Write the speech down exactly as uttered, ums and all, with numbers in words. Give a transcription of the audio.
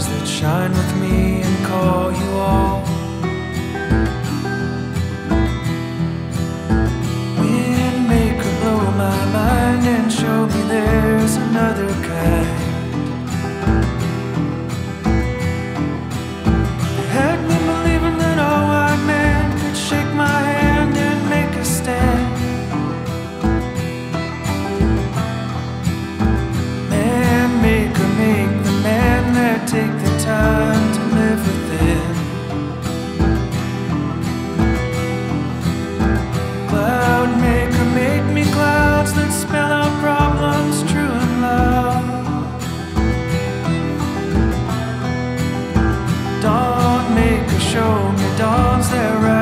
stars that shine with me and call you all. Windmaker, blow my mind and show me there's another kind. Had me believing that all white men could shake my hand and make a stand. Man maker, make the man that take the time to live within. Cloud maker, make me clouds that spell out problems true and loud. Dawn maker, show me dawns that rise.